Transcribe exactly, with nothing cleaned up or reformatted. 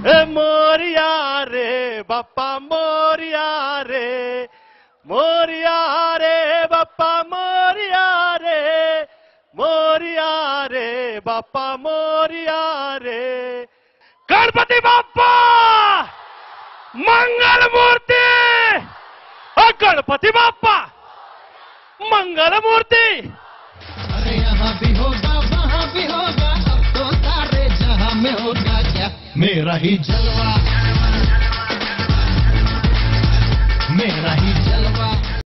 ए मोरिया रे बाप्पा मोरिया रे, मोरिया रे बाप्पा मोरिया रे, मोरिया रे बाप्पा मोरिया रे। गणपति बाप्पा मंगल मूर्ति, गणपति बाप्पा मंगल मूर्ति। अरे यहाँ भी होगा वहाँ भी होगा, अब तो सारे जहाँ में होगा क्या मेरा ही जलवा, मेरा ही